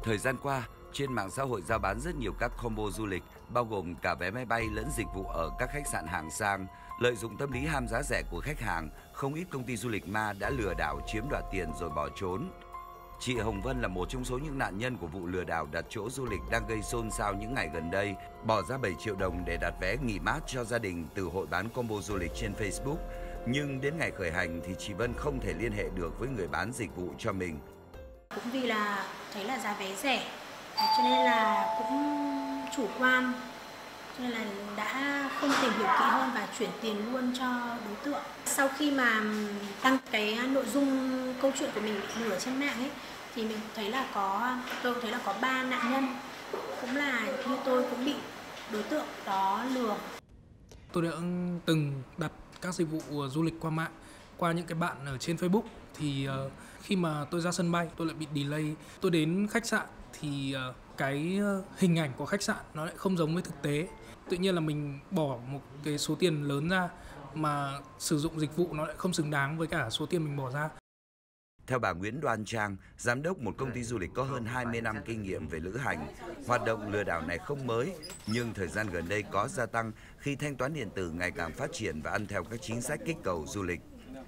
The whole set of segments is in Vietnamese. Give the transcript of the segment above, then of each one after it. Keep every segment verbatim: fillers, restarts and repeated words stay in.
Thời gian qua, trên mạng xã hội rao bán rất nhiều các combo du lịch, bao gồm cả vé máy bay lẫn dịch vụ ở các khách sạn hạng sang. Lợi dụng tâm lý ham giá rẻ của khách hàng, không ít công ty du lịch ma đã lừa đảo chiếm đoạt tiền rồi bỏ trốn. Chị Hồng Vân là một trong số những nạn nhân của vụ lừa đảo đặt chỗ du lịch đang gây xôn xao những ngày gần đây, bỏ ra bảy triệu đồng để đặt vé nghỉ mát cho gia đình từ hội bán combo du lịch trên Facebook. Nhưng đến ngày khởi hành thì chị Vân không thể liên hệ được với người bán dịch vụ cho mình. Cũng vì là thấy là giá vé rẻ, cho nên là cũng chủ quan, cho nên là đã không tìm hiểu kỹ hơn và chuyển tiền luôn cho đối tượng. Sau khi mà đăng cái nội dung câu chuyện của mình bị lừa trên mạng ấy, thì mình thấy là có tôi thấy là có ba nạn nhân cũng là như tôi cũng bị đối tượng đó lừa. Tôi đã từng đặt các dịch vụ du lịch qua mạng, qua những cái bạn ở trên Facebook. Thì uh, khi mà tôi ra sân bay tôi lại bị delay. Tôi đến khách sạn thì uh, cái hình ảnh của khách sạn nó lại không giống với thực tế. Tự nhiên là mình bỏ một cái số tiền lớn ra mà sử dụng dịch vụ nó lại không xứng đáng với cả số tiền mình bỏ ra. Theo bà Nguyễn Đoan Trang, giám đốc một công ty du lịch có hơn hai mươi năm kinh nghiệm về lữ hành, hoạt động lừa đảo này không mới, nhưng thời gian gần đây có gia tăng khi thanh toán điện tử ngày càng phát triển và ăn theo các chính sách kích cầu du lịch.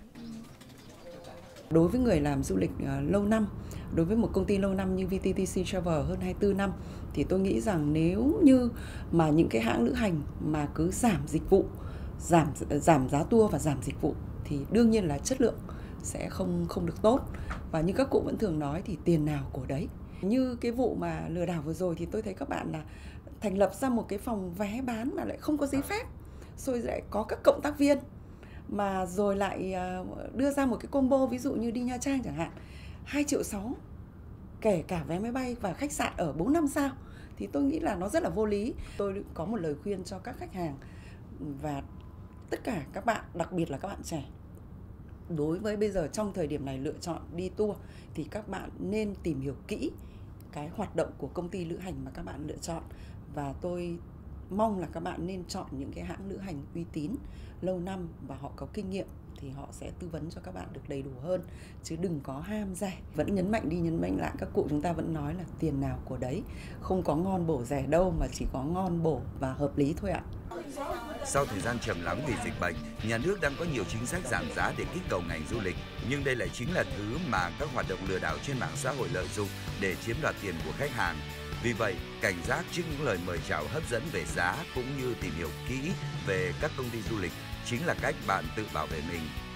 Đối với người làm du lịch uh, lâu năm, đối với một công ty lâu năm như vê tê tê xê Travel hơn hai mươi tư năm, thì tôi nghĩ rằng nếu như mà những cái hãng lữ hành mà cứ giảm dịch vụ, giảm giảm giá tour và giảm dịch vụ thì đương nhiên là chất lượng sẽ không không được tốt. Và như các cụ vẫn thường nói thì tiền nào của đấy. Như cái vụ mà lừa đảo vừa rồi thì tôi thấy các bạn là thành lập ra một cái phòng vé bán mà lại không có giấy phép, rồi lại có các cộng tác viên, mà rồi lại đưa ra một cái combo, ví dụ như đi Nha Trang chẳng hạn, hai triệu sáu kể cả vé máy bay và khách sạn ở bốn năm sao, thì tôi nghĩ là nó rất là vô lý. Tôi có một lời khuyên cho các khách hàng và tất cả các bạn, đặc biệt là các bạn trẻ. Đối với bây giờ trong thời điểm này lựa chọn đi tour thì các bạn nên tìm hiểu kỹ cái hoạt động của công ty lữ hành mà các bạn lựa chọn. Và tôi mong là các bạn nên chọn những cái hãng lữ hành uy tín, lâu năm và họ có kinh nghiệm thì họ sẽ tư vấn cho các bạn được đầy đủ hơn, chứ đừng có ham rẻ. Vẫn nhấn mạnh đi nhấn mạnh lại, các cụ chúng ta vẫn nói là tiền nào của đấy, không có ngon bổ rẻ đâu mà chỉ có ngon bổ và hợp lý thôi ạ. Sau thời gian trầm lắng vì dịch bệnh, nhà nước đang có nhiều chính sách giảm giá để kích cầu ngành du lịch, nhưng đây lại chính là thứ mà các hoạt động lừa đảo trên mạng xã hội lợi dụng để chiếm đoạt tiền của khách hàng. Vì vậy, cảnh giác trước những lời mời chào hấp dẫn về giá cũng như tìm hiểu kỹ về các công ty du lịch chính là cách bạn tự bảo vệ mình.